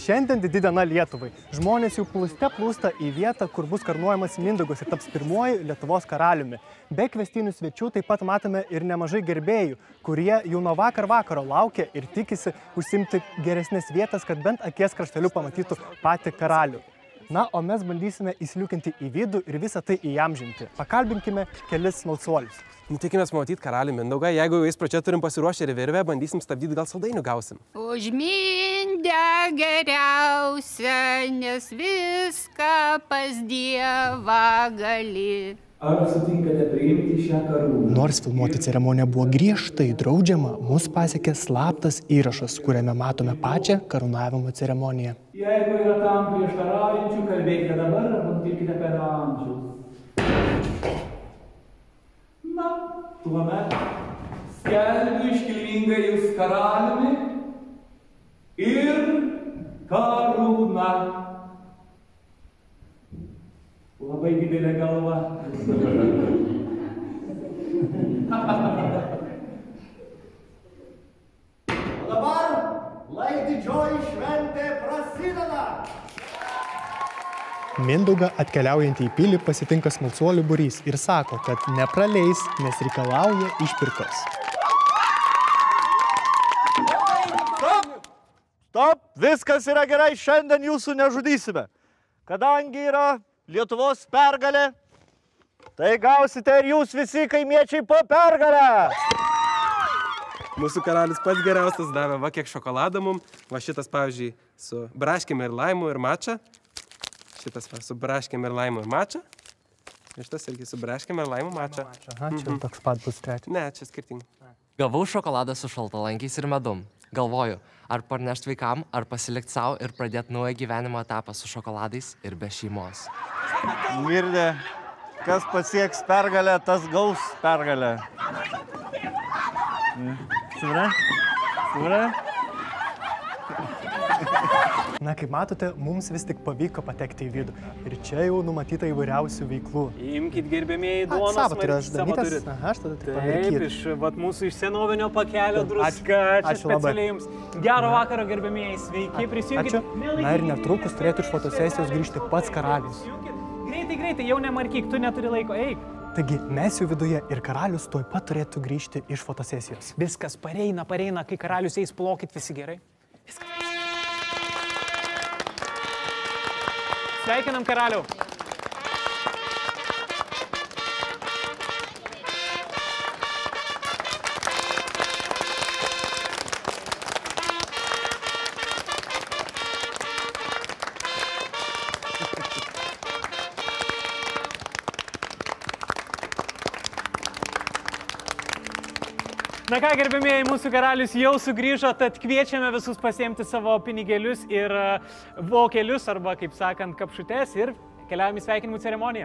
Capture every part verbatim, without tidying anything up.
Šiandien didi diena Lietuvai. Žmonės jau plūste plūsta į vietą, kur bus karūnuojamas Mindaugas ir taps pirmuoju Lietuvos karaliumi. Be kviestinių svečių taip pat matome ir nemažai gerbėjų, kurie jau nuo vakar vakaro laukia ir tikisi užsimti geresnės vietas, kad bent akies krašteliu pamatytų patį karalių. Na, o mes bandysime įsliūkinti į vidų ir visą tai įamžinti. Pakalbinkime kelis smalsuolius. Nu, tikimės pamatyti karalių Mindaugą. Jeigu jais pradžia turim pasiruošę ir virvę, bandysim stabdyti, gal saldainių gausim. Užmindę geriausia, nes viską pas Dievą gali. Ar sutinkate priimti šią karūną? Nors filmuoti ceremoniją buvo griežtai draudžiama, mus pasiekė slaptas įrašas, kuriame matome pačią karūnavimo ceremoniją. Jeigu yra tam prieštaraujančių, kalbėkite dabar arba nutilkite per amžius. Na, tuomet skelbiu iškilmingai jūs karaliumi ir karūna. Labai didelė galva. O dabar, lai didžioji šventė prasideda. Mindaugą atkeliaujantį į pilį pasitinka smalsuolių būrys ir sako, kad nepraleis, nes reikalauja išpirkos. Stop! Stop! Viskas yra gerai, šiandien jūsų nežudysime. Kadangi yra Lietuvos pergalė, tai gausite ir jūs visi kaimiečiai po pergalę. Mūsų karalius pats geriausias davė va kiek šokolado mum. Va šitas, pavyzdžiui, su braškėm ir laimu ir mača. Šitas va, su braškėm ir laimu ir mača. Ir šitas irgi su braškėm ir laimu mača. Aha, čia toks pat bus trečias. Ne, čia skirtingai. Gavau šokoladą su šaltalankiais ir medum. Galvoju, ar parnešt vaikam, ar pasilikti savo ir pradėti naują gyvenimo etapą su šokoladais ir be šeimos. Girdė, kas pasieks pergalę, tas gaus pergalę. Supra? Supra? Na, kaip matote, mums vis tik pavyko patekti į vidų. Ir čia jau numatyta įvairiausių veiklų. Imkit, gerbėmieji, duonos, savo turiu aš savo dalykas. turit. Aha, aš tada tik Taip, pamirkyt. iš vat, mūsų iš senovinio pakelio druska. Čia Ačiū labai. specialiai jums. Gero vakaro, gerbėmieji, sveiki, prisijungit. Ačiū. Na ir netrukus turėtų iš fotosesijos grįžti pats karalius. Greitai, greitai, jau nemarkyk, tu neturi laiko, eik. Taigi, mes jau viduje ir karalius tuoj pat turėtų grįžti iš fotosesijos. Viskas pareina, pareina, kai karalius eis, plokit visi gerai. Viskas. Sveikinam karaliau. Na ką, gerbėmieji, mūsų karalius jau sugrįžo, tad kviečiame visus pasiimti savo pinigėlius ir vokelius, arba, kaip sakant, kapšutes, ir keliaujame į sveikinimų ceremoniją.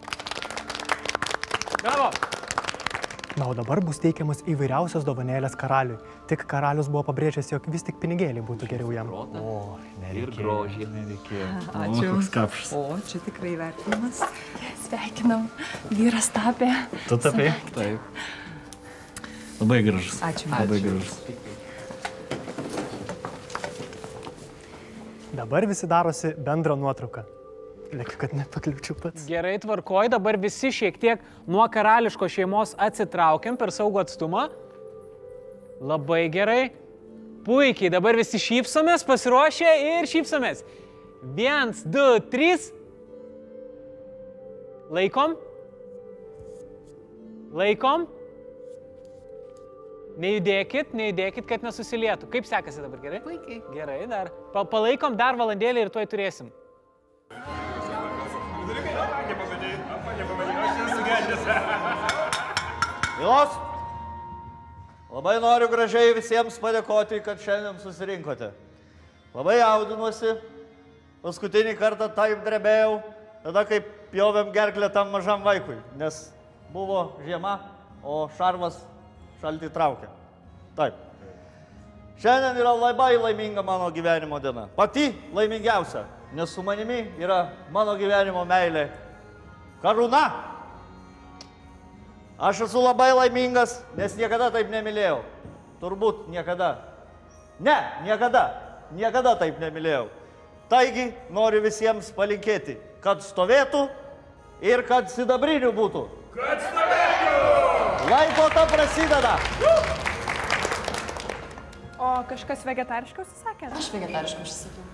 Bravo! Na, o dabar bus teikiamas įvairiausios dovanėlės karaliui. Tik karalius buvo pabrėžęs, jog vis tik pinigėliai būtų geriau jam. O, nereikėjo. Nereikėjo. Ačiū. Koks kapšas. O, čia tikrai vertinimas. Sveikinam, vyras tapė. Tu tapė? Taip. Labai gražus. Ačiū. Labai gražus. Dabar visi darosi bendrą nuotrauką. Lėkiu, kad nepakliūčiau pats. Gerai, tvarkoj, dabar visi šiek tiek nuo karališko šeimos atsitraukiam per saugų atstumą. Labai gerai. Puikiai, dabar visi šypsomės, pasiruošę ir šypsomės. Viens, du, trys. Laikom. Laikom. Nejudėkit, nejudėkit, kad nesusilietų. Kaip sekasi dabar, gerai? Puikiai. Gerai, dar. Pa palaikom dar valandėlį ir tuoj turėsim. Milos, labai noriu gražiai visiems padėkoti, kad šiandien susirinkote. Labai jaudinuosi. Paskutinį kartą taip drebėjau, tada kaip pjovėm gerklę tam mažam vaikui, nes buvo žiema, o šarvas šaltį traukia. Taip. Šiandien yra labai laiminga mano gyvenimo diena. Pati laimingiausia, nes su manimi yra mano gyvenimo meilė. Karūna. Aš esu labai laimingas, nes niekada taip nemylėjau. Turbūt niekada. Ne, niekada. Niekada taip nemylėjau. Taigi noriu visiems palinkėti, kad stovėtų ir kad sidabrinių būtų. Kad stovėtų! Laipota prasideda. O kažkas vegetariškai užsisakė? Aš vegetariškai užsisakiau.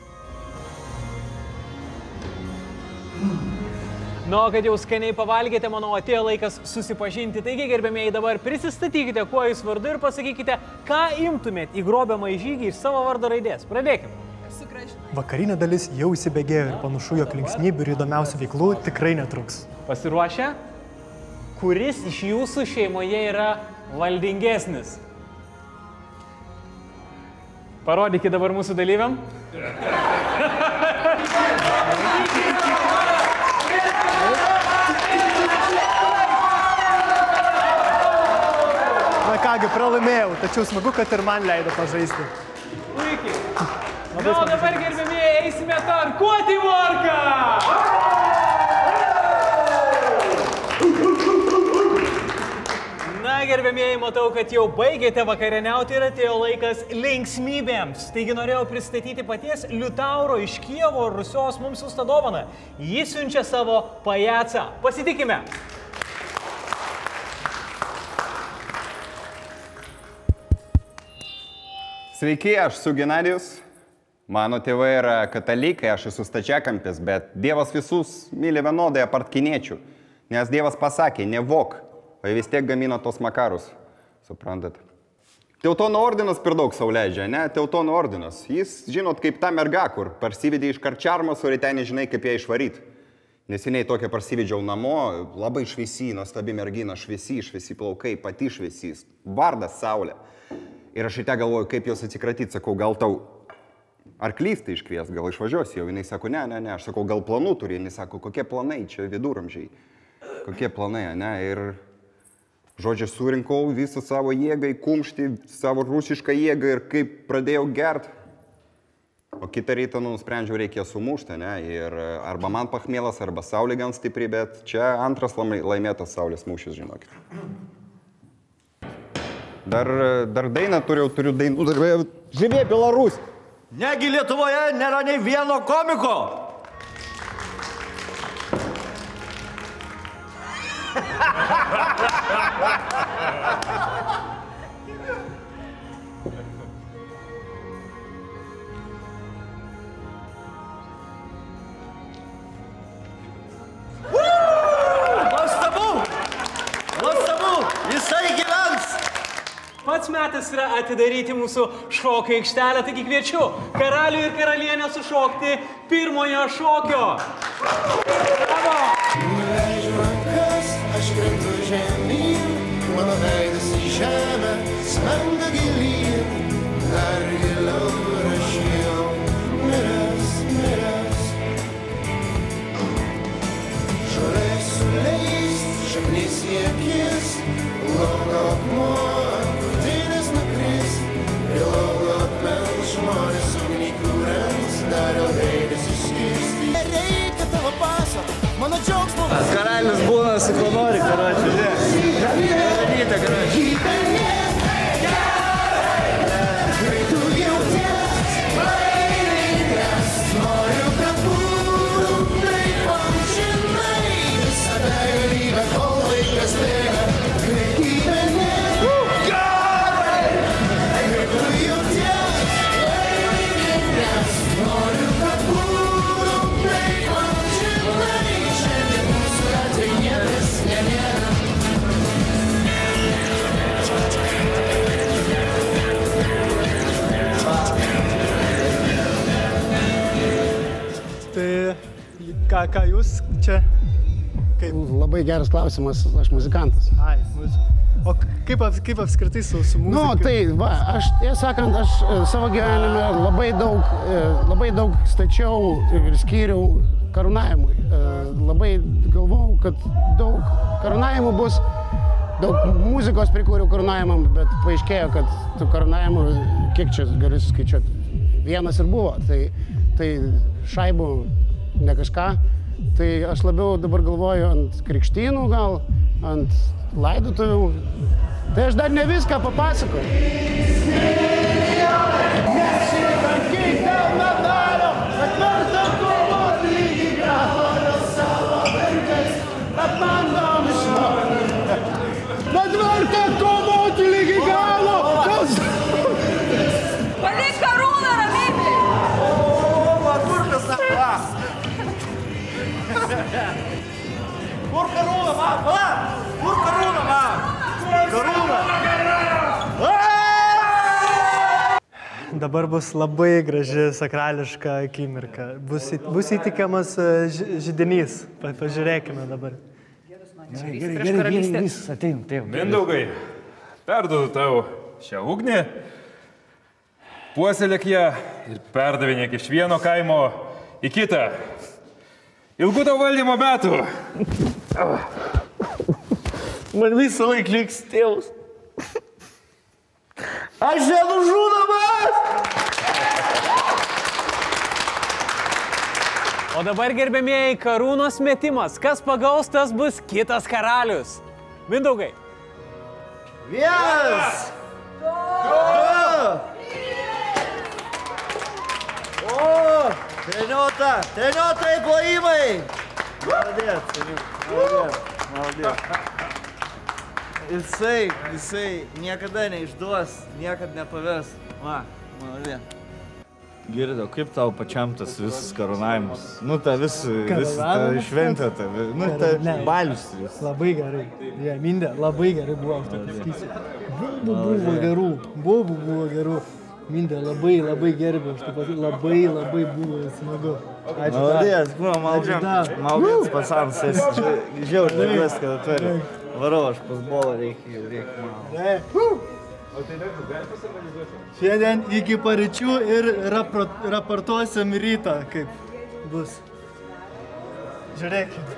Nu, kad jau skaniai pavalgėte, manau, atėjo laikas susipažinti. Taigi, gerbėmėjai, dabar prisistatykite, kuo jūs vardu ir pasakykite, ką imtumėt į grobiamą žygį iš savo vardo raidės. Pradėkime. Vakarinė dalis jau įsibėgėjo ir panašu, jog linksmybių ir įdomiausių veiklų tikrai netruks. Pasiruošę? Kuris iš jūsų šeimoje yra valdingesnis? Parodykite dabar mūsų dalyviam. Na kągi, pralaimėjau, tačiau smagu, kad ir man leido pažaisti. Puikiai. Na, o dabar, gerbėmėjai, eisime tankuoti morką! Na, gerbėmėjai, matau, kad jau baigėte vakarieniauti ir atėjo laikas linksmybėms. Taigi norėjau pristatyti paties Liutauro iš Kijevo Rusios mums siųstą dovaną. Jis siunčia savo pajacą. Pasitikime. Sveiki, aš su Genadijus. Mano tėvai yra katalikai, aš esu stačiakampis, bet Dievas visus myli vienodai apart kiniečių. Nes Dievas pasakė, nevok, o vis tiek gamino tos makarus. Suprantat? Teutono ordinas per daug sau leidžia, ne? Teutono ordinas. Jis, žinot, kaip ta merga, kur parsivedė iš karčiarmos, o ryte nežinai, kaip ją išvaryti. Neseniai tokią parsivedžiau namo, labai šviesi, nuostabi mergina, šviesi, šviesi plaukai, pati šviesys, vardas Saulė. Ir aš ryte galvoju, kaip jos atsikratyti, sakau, gal tau arklys tai iškvies, gal išvažiuosi jau. Jis sako, ne, ne, ne, aš sakau, gal planų turi. Jis sako, kokie planai, čia viduramžiai. Kokie planai, ne? Ir žodžiu, surinkau visą savo jėgą į kumštį, savo rusišką jėgą ir kaip pradėjau gert. O kitą rytą nu, nusprendžiau, reikia sumušti, ne? Ir arba man pachmėlas, arba Saulė gan stipri, bet čia antras laimėtas Saulės mūšis, žinokit. Dar, dar dainą turiu, turiu dainų. Živė Belarus. Negi Lietuvoje nėra nei vieno komiko. Nuostabu! Nuostabu! Jisai gyvens! Pats metas yra atidaryti mūsų šokio aikštelę, taigi kviečiu karalių ir karalienę sušokti pirmojo šokio. Bravo! Nuleidžiu rankas, aš krentu žemyn, mano veidas į žemę smenda gilyn, dar giliau ir aš jau miręs, miręs. Žolės suleist, šaknis į akis, lauko akmuo. Žmonės ugnį kūrens, dar ilgai nesiskirsti. Nereikia tavo paso, mano džiaugsmo. Karalius būna su kuo nori, karoči. Nereikia, karoči. Kai tu jauties laimingas, noriu, kad būtum taip amžinai. Visada galybė, kol laikas bėga. Kai gyveni, kai tu jauties. Tai ką, ką jūs čia? Kaip? Labai geras klausimas, aš muzikantas. Ai, o kaip, kaip apskritai su, su muzika? Nu, tai, va, aš, tiesą sakant, aš savo gyvenime labai daug, labai daug stačiau ir skyriau karūnavimui. Labai galvojau, kad daug karūnavimų bus, daug muzikos prikūriau karūnavimam, bet paaiškėjo, kad tų karūnavimų, kiek čia gali skaičiuoti, vienas ir buvo. Tai, tai šaibų ne kažką. Tai aš labiau dabar galvoju ant krikštynų gal, ant laidotuvių. Tai aš dar ne viską papasakoju. Nesikankyk dėl medalio, kad Dabar bus labai graži sakrališka akimirka. Bus, bus įtikiamas židinys. Pažiūrėkime dabar. Gerai, gerai, gerai, gerai, vis atein, tėv. Mindaugai, perduodu tau šią ugnį, puoselėk ją ir perdavinėk iš vieno kaimo į kitą. Ilgų tau valdymo metų. Man visą laiką liks tėvus. Aš nenužudomas! O dabar, gerbėmieji, karūnos metimas. Kas pagaus, tas bus kitas karalius. Mindaugai. Vienas! Du! O! Treniota! Treniota į plojimai! Maladėt, maladėt, maladėt. Jisai, jisai niekada neišduos, niekad nepavers. Va, maladėt. Girdau, kaip tau pačiam tas visas karūnavimas? Nu, ta vis, vis ta šventė, ta, nu, ta balius vis. Labai gerai. Ja, Mindė, labai gerai buvo, aš tai pasakysiu. Bubų buvo gerų, bubų buvo gerų. Mindė, labai, labai gerbiu, aš tai pasakysiu, labai, labai buvo smagu. Ačiū. Maladės, buvo, maldžiam, maldės pasams, esi žiaur, dėmės, kad turi. Varau, aš pas bolą reikia, reikia malą. O tai nežinau, gali pasiorganizuoti? Šiandien iki paryčių ir raportuosim rytą, kaip bus. Žiūrėkime.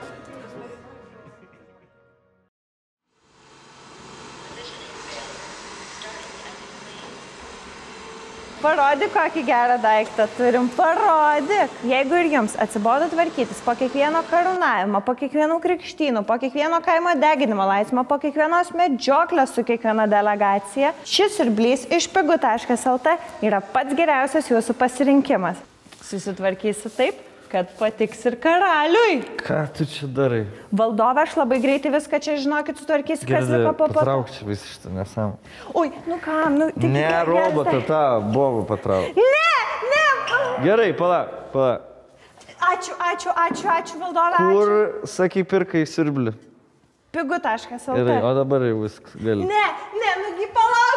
Parodyk, kokį gerą daiktą turim. Parodyk. Jeigu ir jums atsibodo tvarkytis po kiekvieno karūnavimo, po kiekvienų krikštynų, po kiekvieno kaimo deginimo laisvimo, po kiekvienos medžioklės su kiekviena delegacija, šis siurblys iš pigu taškas el te yra pats geriausias jūsų pasirinkimas. Susitvarkysi taip, kad patiks ir karaliui. Ką tu čia darai? Valdove, aš labai greitai viską čia, žinokit, sutvarkysi, kas liko po pat. Patrauk čia visą šitą nesam. Ui, nu kam, nu... Tik ne, robotą tą bobą patrauk. Ne, ne! Gerai, pala, pala. Ačiū, ačiū, ačiū, ačiū, valdove, ačiū. Kur, sakai, pirkai siurblį? pigu taškas el te. Gerai, o dabar jau viskas gali. Ne, ne, nugi palauk.